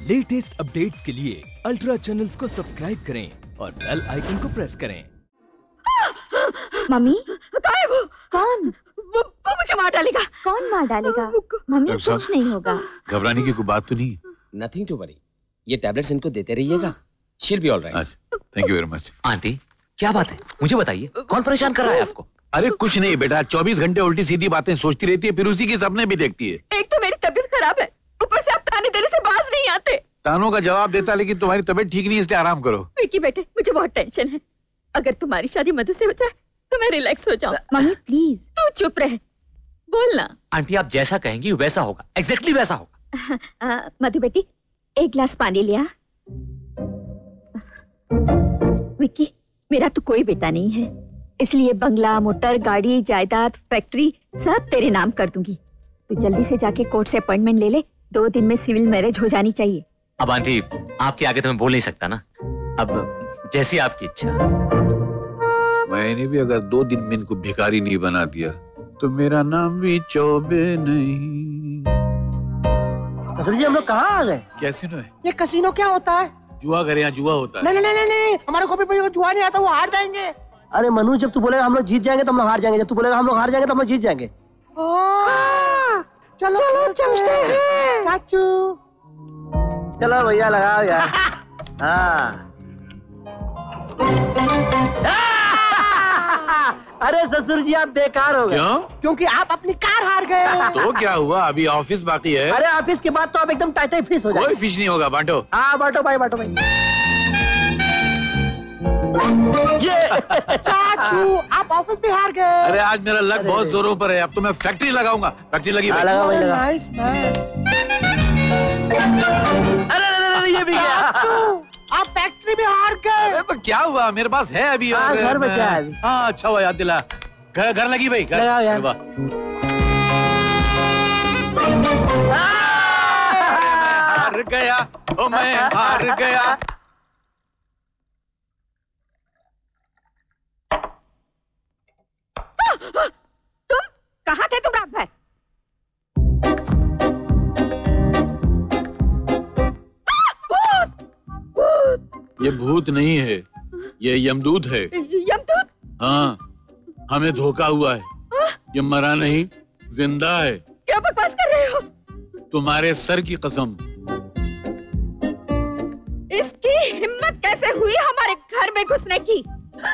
Latest updates के लिए ultra channels को सब्सक्राइब करें और बेल आइकन को प्रेस करें। मम्मी कौन है वो? कौन? वो मुझे मार डालेगा। कौन मार डालेगा? मम्मी कुछ नहीं होगा। घबराने की कोई बात तो नहीं। Nothing to worry. ये टैबलेट्स इनको देते रहिएगा। She'll be alright. Thank you very much. Aunty क्या बात है, मुझे बताइए, कौन परेशान कर रहा है आपको? अरे कुछ नहीं बेटा, 24 घंटे उल्टी सीधी बातें सोचती रहती है, फिर उसी के सपने भी देखती है। एक तो मेरी तबीयत खराब है, ऊपर से आप ताने देने से बाज नहीं आते। तानों का जवाब देता, लेकिन तुम्हारी तबीयत ठीक नहीं है, इसलिए आराम करो। विकी बेटे, मुझे बहुत टेंशन है। अगर तुम्हारी शादी मधु से हो जाए तो मैं रिलैक्स हो जाऊं। Mummy please. तू चुप रह, बोलना। आंटी आप जैसा कहेंगी वैसा होगा, एग्जैक्टली वैसा होगा। मधु बेटी, एक गिलास पानी लिया। विक्की, मेरा तो कोई बेटा नहीं है, इसलिए बंगला, मोटर, गाड़ी, जायदाद, फैक्ट्री सब तेरे नाम कर दूंगी। तू जल्दी से जाके कोर्ट से अपॉइंटमेंट ले ले, 2 दिन में सिविल मैरिज हो जानी चाहिए। अब आंटी आपके आगे तो मैं बोल नहीं सकता ना, अब जैसी आपकी इच्छा। मैंने भी अगर 2 दिन में इनको भिखारी नहीं बना दिया तो मेरा नाम भी चौबे नहीं। ससुर जी हम लोग कहाँ आ गए? कैसीनो है? ये कसीनो क्या होता है? जुआ घर, यहाँ जुआ होता है। नहीं नहीं नहीं नहीं, हमारे को भी जुआ नहीं आता, वो हार जाएंगे। अरे मनु, जब तू बोलेगा हम लोग जीत जाएंगे तो हम लोग हार जाएंगे, जब तू बोलेगा हम लोग हार जाएंगे तो हम लोग जीत जाएंगे। चलो चलो चलते हैं चाचू। चलो भैया लगाओ यार। हाँ। अरे ससुर जी आप बेकार हो गए। क्यों? क्योंकि आप अपनी कार हार गए। तो क्या हुआ, अभी ऑफिस बाकी है। अरे ऑफिस के बाद तो आप एकदम टाइट फिश हो जाए। कोई फिश नहीं होगा, बांटो। हाँ बांटो भाई, बांटो भाई। ये चाचू आप ऑफिस भी हार गए। अरे आज मेरा लक बहुत जोरों पर है, अब तो मैं फैक्ट्री लगाऊंगा। फैक्ट्री लगी भाई। लगा भाई, लगा। Nice man. अरे ये भी गया। आप फैक्ट्री में हार गए। अरे तो क्या हुआ, मेरे पास है अभी। हाँ, घर बचा है अभी। हाँ अच्छा हुआ याद दिला। घर लगी भाई, घर लगाओ यार। हार गया, ओ मैं हार गया। तुम कहाँ थे तुम रात भर? ये भूत नहीं है, ये यमदूत है। यमदूत? हाँ, हमें धोखा हुआ है। ये मरा नहीं, जिंदा है। क्या बकवास कर रहे हो? तुम्हारे सर की कसम। इसकी हिम्मत कैसे हुई हमारे घर में घुसने की?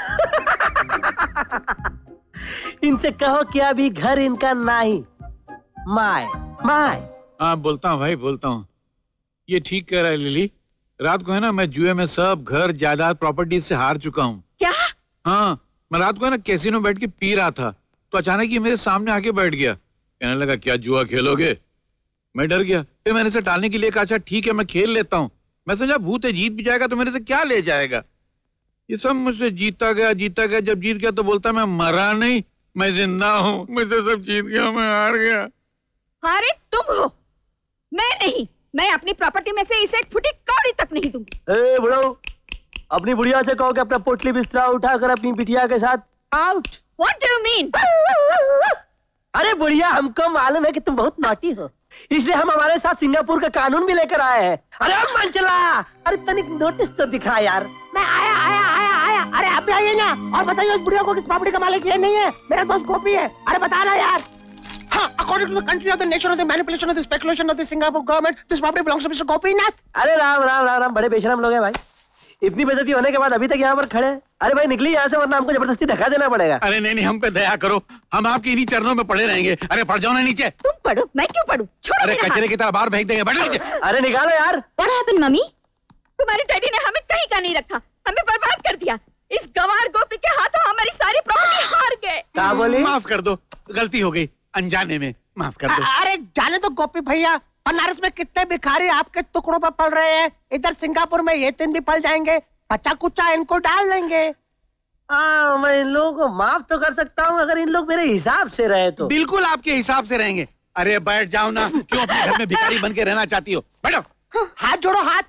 इनसे कहो कि अभी घर इनका नहीं, माय माय। हाँ बोलता हूँ भाई, बोलता हूँ। ये ठीक कह रहा है लिली। रात को है ना, मैं जुए में सब घर, जायदाद, प्रॉपर्टी से हार चुका हूँ। क्या? हाँ, मैं रात को है ना कैसीनो बैठ के पी रहा था, तो अचानक ये मेरे सामने आके बैठ गया। कहने लगा क्या जुआ खेलोगे? मैं डर गया। फिर मैंने इसे टालने के लिए कहा अच्छा ठीक है मैं खेल लेता हूँ। मैं समझा भूत है, जीत भी जाएगा तो मेरे से क्या ले जाएगा। ये सब मुझसे जीता गया। जब जीत गया तो बोलता मैं मरा नहीं, मैं जिंदा हूँ। मुझसे सब जीत गया, मैं हार गया। अरे तुम हो, मैं नहीं। मैं अपनी प्रॉपर्टी में से इसे एक फुटी कौड़ी तक नहीं दूंगी। ए बुढ़ाऊ, अपनी बुढ़िया से कहो कि अपना पोटली बिस्तरा उठाकर अपनी बिटिया के साथ out. What do you mean? अरे बुढ़िया, हमको मालूम है कि तुम बहुत नॉटी हो, इसलिए हम हमारे साथ सिंगापुर का कानून भी लेकर आए हैं। अरे हम मंचला, अरे तनिक नोटिस तो दिखा यार। मैं आया। अरे आप भी आइए ना और बताइए उस बुढ़िया को किस प्रॉपर्टी का मालिक ये नहीं है। मेरा दोस्त गोपी है। अरे बता ना यार। According to the country of the nature of the manipulation of the speculation of the Singapore government, this property belongs to Mr. Gopinath. अरे राम राम राम राम, बड़े बेशरम लोग हैं भाई। इतनी बेइज्जती होने के बाद अभी तक यहाँ पर खड़े हैं। अरे भाई निकलिए यहाँ से, वरना हमको जबरदस्ती धक्का देना पड़ेगा। अरे नहीं, हम पे दया करो, हम आपके इन्हीं चरणों में पड़े रहेंगे। अरे पड़ जाओ ना नीचे। तुम पढ़ो, मैं क्यों पढ़ूं? छोड़ो अरे मेरा हाथ। कचरे की तरह बाहर फेंक देंगे, बैठो नीचे। अरे निकालो यार। What happened, mummy? तुम्हारे डैडी ने हमें कहीं का नहीं रखा, हमें बर्बाद कर दिया। इस गवार गोपी के हाथों हमारी सारी प्रॉपर्टी हार गए। क्या बोली? माफ कर दो, गलती हो गई, अनजाने में, माफ कर दो। अरे जाने दो गोपी भैया, बनारस में कितने भिखारी आपके टुकड़ों पर पल रहे हैं। इधर सिंगापुर में ये 3 भी पल जाएंगे, बच्चा कुचा इनको डाल देंगे। हाँ, मैं इन लोगों को माफ तो कर सकता हूँ अगर इन लोग मेरे हिसाब से रहे तो। बिल्कुल आपके हिसाब से रहेंगे। अरे बैठ जाओ ना, क्यों अपने घर में भिखारी बन के रहना चाहती हो? बैठो। हाथ जोड़ो, हाथ।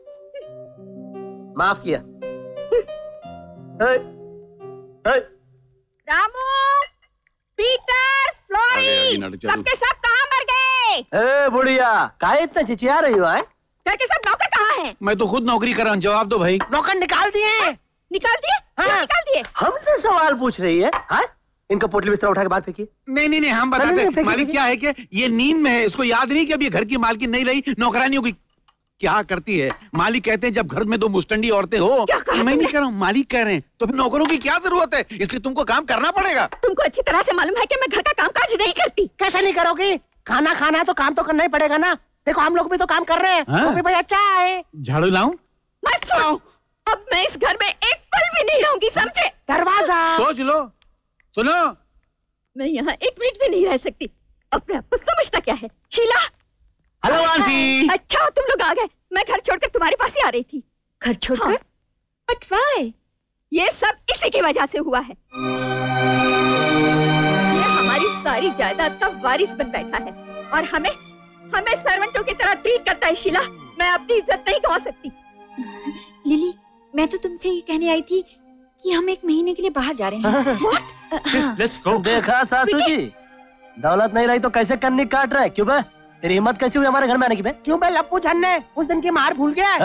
माफ किया। रामू, पीटर, फ्लोरी, सबके सब कहाँ मर गए? ए बुढ़िया, काहे इतना चिचिया रही हो? घर के सब नौकर हैं? मैं तो खुद नौकरी कर रहा हूँ, जवाब दो भाई। नौकर निकाल दिए। निकाल दिए? क्यों निकाल दिए? हमसे सवाल पूछ रही है? हाँ? इनका पोटली बिस्तर उठा के बाहर फेंकिए। नहीं, हम बताते हैं। मालिक क्या है कि ये नींद में है, इसको याद नहीं कि अब ये घर की मालकिन नहीं रही, नौकरानी होगी। क्या करती है? मालिक कहते हैं जब घर में 2 मुस्टंडी औरतें हो। मैं नहीं कह रहा हूँ, मालिक कह रहे हैं, तो फिर नौकरों की क्या जरूरत है? इसलिए तुमको काम करना पड़ेगा। तुमको अच्छी तरह से मालूम है कि मैं घर का कामकाज नहीं करती। कैसे नहीं करोगी? खाना खाना है तो काम तो करना ही पड़ेगा ना। देखो हम लोग भी तो काम कर रहे हैं। गोपी भैया चाय झाड़ू लाऊं? अब मैं इस घर में एक पल भी नहीं रहूंगी, समझे? दरवाजा सोच लो। सुनो, मैं यहाँ 1 मिनट भी नहीं रह सकती। अपने आप को समझता क्या है? शीला। Hello aunty. अच्छा तुम लोग आ गए। मैं घर छोड़कर तुम्हारे पास ही आ रही थी। घर छोड़कर? But why? ये सब इसी की वजह से हुआ है। ये हमारी सारी जायदाद का वारिस बन बैठा है और हमें सर्वेंटों की तरह ट्रीट करता है। शीला, मैं अपनी इज्जत नहीं गंवा सकती। लिली, मैं तो तुमसे ये कहने आई थी कि हम 1 महीने के लिए बाहर जा रहे हैं। Let's go. देखा सासू जी, दौलत नहीं रही तो कैसे कन्नी काट रहे? क्यों बे? तेरी हिम्मत कैसी हुई हमारे घर में आने की? बे क्यों बे? लप्पू झन्ने उस दिन की मार भूल गया?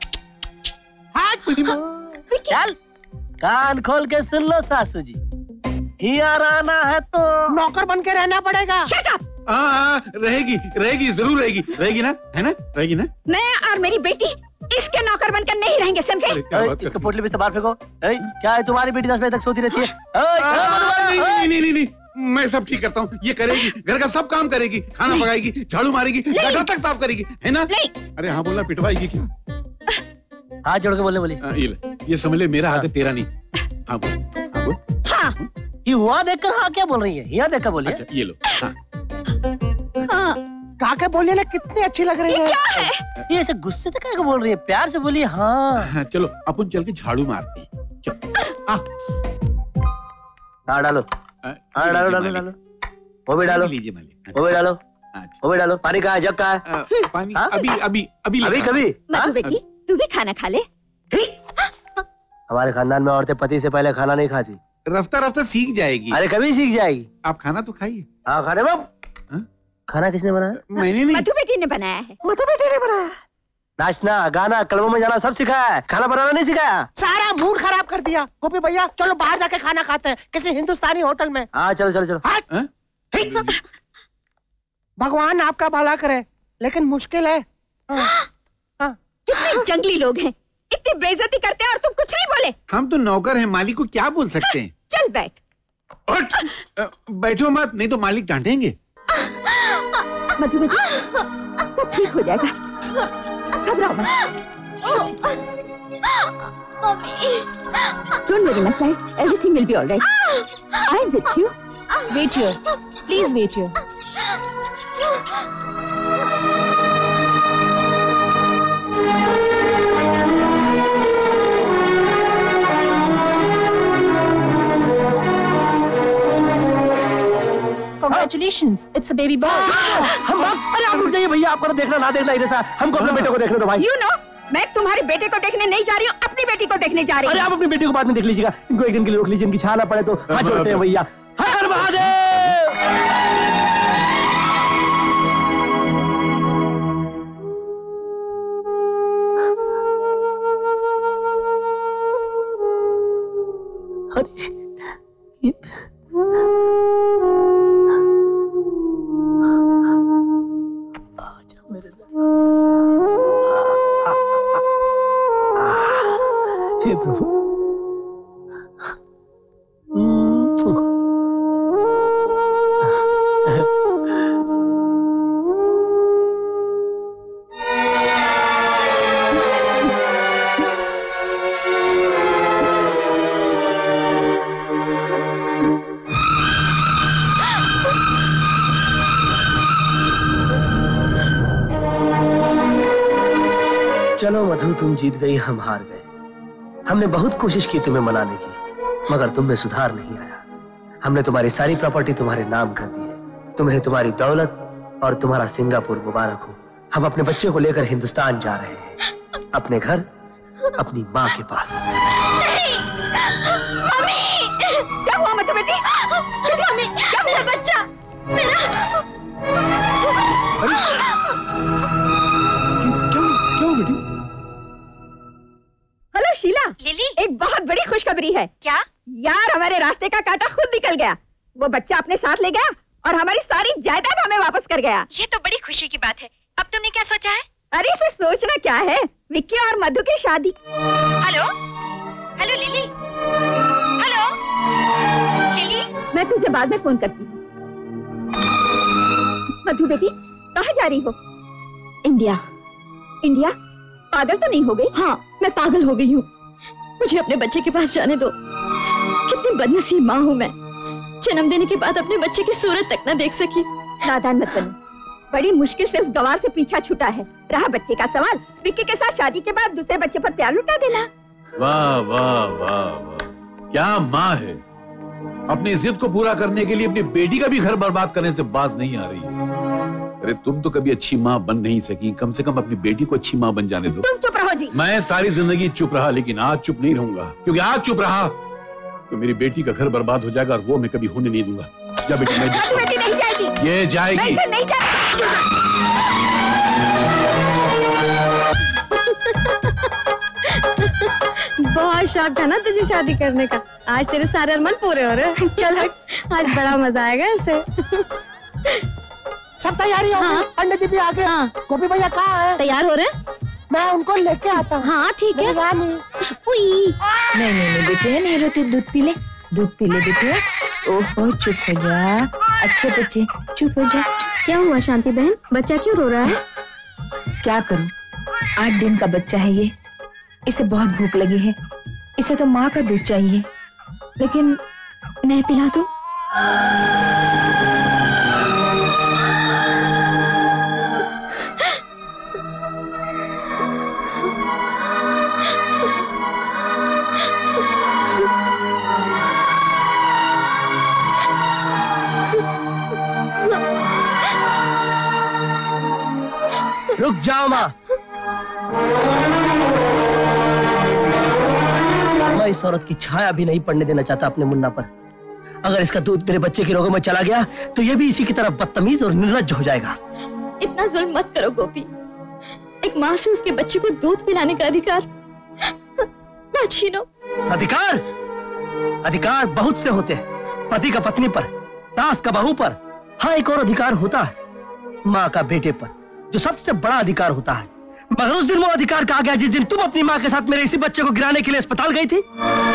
चल कान खोल के सुन लो सासू जी, हियर आना है तो नौकर बन के रहना पड़ेगा। Shut up! रहेगी, जरूर रहेगी ना, है ना? रहेगी ना? मैं और मेरी बेटी इसके नौकर बनकर नहीं रहेंगे, समझे? इसको पोटली बिस्तर बाहर फेंको। क्या है तुम्हारी बेटी 10 बजे तक सोती रहती है? नहीं, मैं सब ठीक करता हूँ। ये करेगी, घर का सब काम करेगी, खाना पकाएगी, झाड़ू मारेगी, गटर तक साफ करेगी, है ना? अरे हाँ बोलना, पिटवाएगी क्या? हाथ जोड़ के बोले। ये समझ ले, मेरा हाथ है, तेरा नहीं। हाँ बोल। हाँ। ये हुआ देखकर हाँ क्या बोल रही है? यहाँ देखकर बोलिए। अच्छा ये लो। हाँ। काके बोलिए ना, कितनी अच्छी लग रही है। क्या है? ये ऐसे गुस्से से क्या बोल रही है? प्यार से बोलिए। हाँ चलो अपन चल के झाड़ू मारते हैं। चलो। डालो। डालो। वो भी डालो। लीजिए मालिक। वो भी डालो। वो भी डालो। पानी कहाँ है? जग कहाँ है? पानी अभी कभी। मधु बेटी, तू भी खाना खा ले। हमारे खानदान में औरतें पति से पहले खाना नहीं खाती। रफ्ता सीख जाएगी। अरे कभी सीख जाएगी। आप खाना तो खाइए। हाँ खाने बाप। खाना किसने बनाया? मैंने नहीं। मधु बेटी ने बनाया है। मधु बेटी ने बनाया? नाचना, गाना, क्लबों में जाना सब सिखाया है, खाना बनाना नहीं सिखाया। सारा मूड खराब कर दिया। गोपी भैया चलो बाहर जाके खाना खाते हैं किसी हिंदुस्तानी होटल में। हाँ चलो। भगवान आपका भला करे, लेकिन मुश्किल है। कितने जंगली लोग हैं, इतनी बेइज्जती करते हैं और तुम कुछ नहीं बोले। हम तो नौकर हैं, मालिक को क्या बोल सकते हैं? चल बैठ। बैठो मत, नहीं तो मालिक डांटेंगे। मधु बेटी, सब ठीक हो जाएगा, घबराओ मत। Don't worry, my child. Everything will be all right. I'm with you. Wait here. Please wait here. Congratulations, it's a baby boy. अरे आप रुक जाइए भैया, आपको तो देखना ना देखना ही रहता, हमको अपने बेटे को देखने दो भाई। You know, मैं तुम्हारे बेटे को देखने नहीं जा रही हूँ, अपनी बेटी को देखने जा रही हूँ। अरे आप अपनी बेटी को बाद में देख लीजिएगा, इनको एक दिन के लिए रोक लीजिए, इनकी छाना पड़े तो हाथ जोड़ते हैं भैया। हर महादेव। हे प्रभु। चलो मधु, तुम जीत गई, हम हार गए। हमने बहुत कोशिश की तुम्हें मनाने की, मगर तुम में सुधार नहीं आया। हमने तुम्हारी सारी प्रॉपर्टी तुम्हारे नाम कर दी है। तुम्हें तुम्हारी दौलत और तुम्हारा सिंगापुर मुबारक हो। हम अपने बच्चे को लेकर हिंदुस्तान जा रहे हैं, अपने घर, अपनी माँ के पास। मम्मी! क्या हुआ मधु बेटी? मम्मी, क्या हुआ बच्चा? मेरा क्यों बेटी? खुशखबरी है। क्या? यार हमारे रास्ते का कांटा खुद निकल गया। वो बच्चा अपने साथ ले गया और हमारी सारी जायदाद हमें वापस कर गया। ये तो बड़ी खुशी की बात है। अब तुमने क्या सोचा है? अरे इसमें सोचना क्या है, विक्की और मधु की शादी। Hello hello Lily, hello Lily. मैं तुझे बाद में फोन करती हूँ। मधु बेटी कहाँ जा रही हो? इंडिया। इंडिया? पागल तो नहीं हो गई? हाँ, मैं पागल हो गई हूँ। मुझे अपने बच्चे के पास जाने दो। कितनी बदनसीब माँ हूँ मैं, जन्म देने के बाद अपने बच्चे की सूरत तक न देख सकी। नादान मत बनो, बड़ी मुश्किल से उस गवार से पीछा छूटा है। रहा बच्चे का सवाल, विक्की के साथ शादी के बाद दूसरे बच्चे पर प्यार लुटा देना। वाह वाह वाह वाह, क्या माँ है। अपनी जिद को पूरा करने के लिए अपनी बेटी का भी घर बर्बाद करने से बाज नहीं आ रही है। अरे तुम तो कभी अच्छी माँ बन नहीं सकी, कम से कम अपनी बेटी को अच्छी माँ बन जाने दो। तुम चुप रहो जी। मैं सारी जिंदगी चुप रहा, लेकिन आज चुप नहीं रहूंगा, क्योंकि आज चुप रहा तो मेरी बेटी का घर बर्बाद हो जाएगा और वो मैं कभी होने नहीं दूंगा। जा बेटी, मैं बेटी नहीं जाएगी। ये जाएगी। नहीं जाएगी। बहुत शौक था ना तुझे शादी करने का, आज तेरे सारे अरमान पूरे हो रहे हैं। चल आज बड़ा मजा आएगा इसे। सब तैयारी हो गई? पंडित जी भी आ गए। हाँ। गोपी भैया कहाँ है? तैयार हो रहे? मैं उनको लेके आता हूँ। हाँ ठीक है। रानी। नहीं बेटे, नहीं रोते, दूध पी ले, दूध पी ले बेटे। ओहो चुप हो जा, अच्छे बच्चे चुप हो जा। क्या हुआ शांति बहन, बच्चा क्यों रो रहा है? क्या करूं, 8 दिन का बच्चा है ये, इसे बहुत भूख लगी है, इसे तो माँ का दूध चाहिए, लेकिन मैं पिला दूं? रुक जाओ माँ, मैं इस औरत की छाया भी नहीं पड़ने देना चाहता अपने मुन्ना पर। अगर इसका दूध मेरे बच्चे के रोगों में चला गया तो ये भी इसी की तरह बदतमीज और निर्लज्ज हो जाएगा। इतना जुल्म मत करो गोपी, एक माँ से उसके बच्चे को दूध पिलाने का अधिकार ना छीनो। अधिकार? अधिकार बहुत से होते हैं, पति का पत्नी पर, सास का बहू पर। हाँ, एक और अधिकार होता है माँ का बेटे पर, जो सबसे बड़ा अधिकार होता है। मगर उस दिन वो अधिकार कहाँ गया जिस दिन तुम अपनी माँ के साथ मेरे इसी बच्चे को गिराने के लिए अस्पताल गई थी?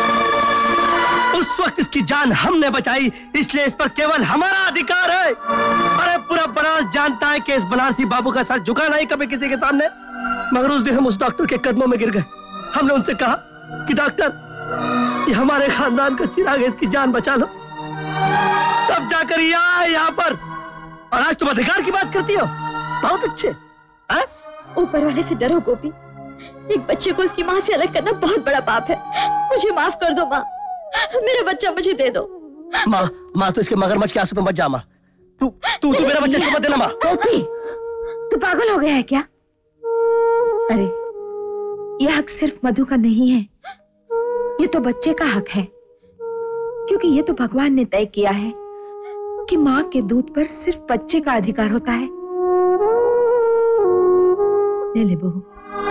उस वक्त इसकी जान हमने बचाई, इसलिए इस पर केवल हमारा अधिकार है। अरे पूरा बनारस जानता है कि इस बनारसी बाबू का सर झुका नहीं कभी किसी के सामने। मगर उस दिन हम उस डॉक्टर के कदमों में गिर गए। हमने उनसे कहा कि डॉक्टर, ये हमारे खानदान का चिराग है, इसकी जान बचा लो। तब जाकर ये आए यहाँ पर, और आज तुम अधिकार की बात करती हो। बहुत अच्छे। ऊपर वाले से डरो गोपी, एक बच्चे को उसकी माँ से अलग करना बहुत बड़ा पाप है। मुझे माफ कर दो माँ, मेरा बच्चा मुझे दे दो। माँ तो इसके मगरमच्छ के आंसू पे मत जा माँ। तू मेरा बच्चा इसको मत देना माँ। गोपी, तू पागल हो गया है क्या? अरे यह हक सिर्फ मधु का नहीं है, ये तो बच्चे का हक है, क्योंकि ये तो भगवान ने तय किया है कि माँ के दूध पर सिर्फ बच्चे का अधिकार होता है। ले ले बहू।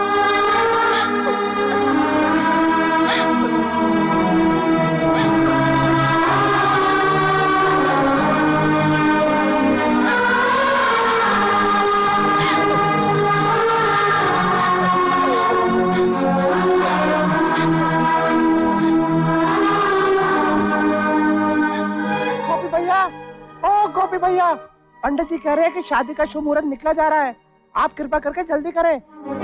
गोपी भैया, पंडित जी कह रहे हैं कि शादी का शुभ मुहूर्त निकला जा रहा है, आप कृपा करके जल्दी करें।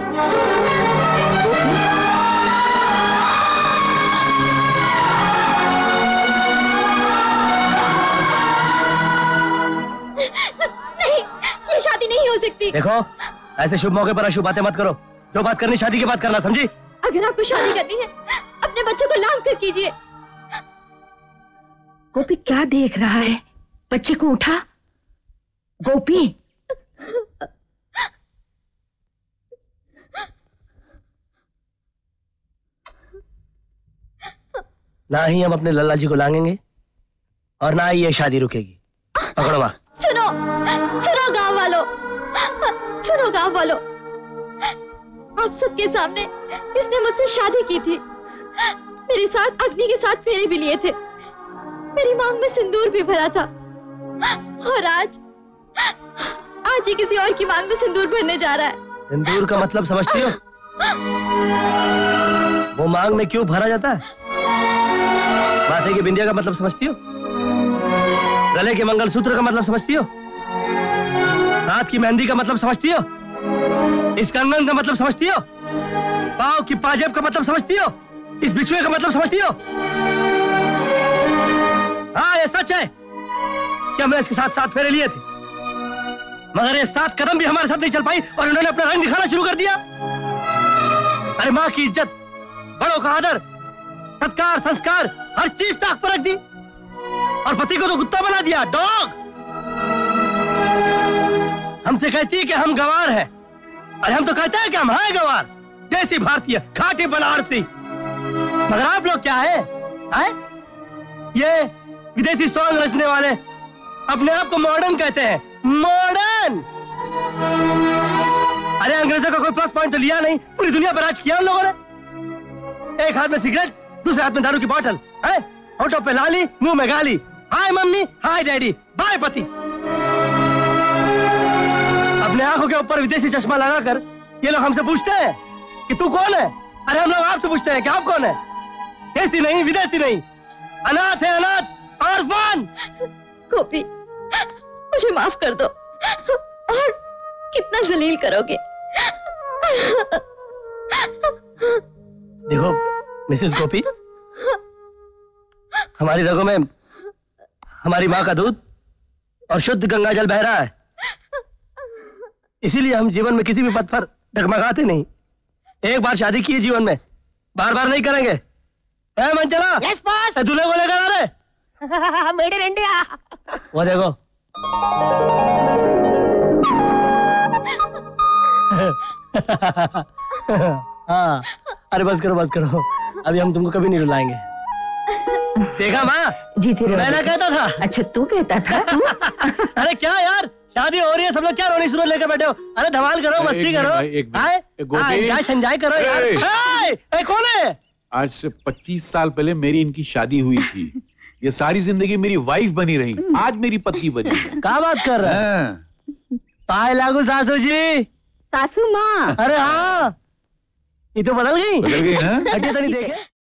नहीं, ये शादी नहीं हो सकती। देखो, ऐसे शुभ मौके पर अशुभ बातें मत करो। जो बात करनी शादी की बात करना, समझी? अगर आपको शादी करनी है, अपने बच्चों को लांग कर कीजिए। गोपी क्या देख रहा है? बच्चे को उठा। गोपी, ना ही हम अपने लल्ला जी को लांगेंगे और ना ही ये शादी रुकेगी। पकड़ो माँ। सुनो, सुनो गांव वालों, सुनो गांव वालों, आप सबके सामने इसने मुझसे शादी की थी। मेरे साथ अग्नि के साथ फेरे भी लिए थे, मेरी मांग में सिंदूर भी भरा था, और आज ही किसी और की मांग में सिंदूर भरने जा रहा है। सिंदूर का मतलब समझती हो? वो मांग में क्यों भरा जाता है? माथे की बिंदिया का मतलब समझती हो? गले के मंगलसूत्र का मतलब समझती हो? हाथ की मेहंदी का मतलब समझती हो? इस कंगन का मतलब समझती हो? पाँव की पाजेब का मतलब समझती हो? इस बिछुए का मतलब समझती हो? हाँ, ये सच है कि हमने इसके साथ 7 फेरे लिए थे, मगर ये 7 कदम भी हमारे साथ नहीं चल पाई और उन्होंने अपना रंग दिखाना शुरू कर दिया। अरे माँ की इज्जत, बड़ों का आदर, सत्कार, संस्कार, हर चीज ताक पर रख दी, और पति को तो कुत्ता बना दिया, डॉग। हमसे कहती है कि हम गंवार हैं, अरे हम तो कहते हैं कि हम हैं गंवार, जैसी भारतीय, खाटी बनारसी। मगर आप लोग क्या है? ये विदेशी सॉन्ग रचने वाले अपने आप को मॉडर्न कहते हैं, मॉडर्न। अरे अंग्रेजों का कोई प्लस पॉइंट तो लिया नहीं, पूरी दुनिया पर राज किया उन लोगों ने। एक हाथ में सिगरेट, दूसरे हाथ में दारू की बोतल, है होठों पे लाली, मुंह में गाली, hi mummy, hi daddy, bye पति। अपने आंखों के ऊपर विदेशी चश्मा लगाकर ये लोग हमसे पूछते हैं कि तू कौन है? अरे हम लोग आपसे पूछते हैं कि आप कौन है? देसी नहीं, विदेशी नहीं, अनाथ है, अनाथ, ऑर्फन। गोपी, मुझे माफ कर दो, और कितना जलील करोगे? देखो मिसेस गोपी, हमारी रगों में हमारी माँ का दूध और शुद्ध गंगा जल बह रहा है, इसीलिए हम जीवन में किसी भी पद पर डगमगाते नहीं। एक बार शादी की है जीवन में, बार बार नहीं करेंगे। ए मंचला, यस बॉस। दूल्हे को लेकर आ रहे? Made in India. वो देखो। हाँ, अरे बस करो, अभी हम तुमको कभी नहीं रुलाएंगे। देखा माँ, जीती रहो। मैंने कहता था। अच्छा तू कहता था तू? अरे क्या यार, शादी हो रही है, सब लोग क्या रोनी शुरू लेकर बैठे हो? अरे धमाल करो, मस्ती करो, एंजॉय करो यार। कौन है? आज से 25 साल पहले मेरी इनकी शादी हुई थी, ये सारी जिंदगी मेरी वाइफ बनी रही, आज मेरी पत्नी बनी। क्या बात कर रहे हैं? पाए लागू सासू जी। सासू माँ। अरे हाँ, ये तो बदल गई ना? हटिए तो नहीं देखे।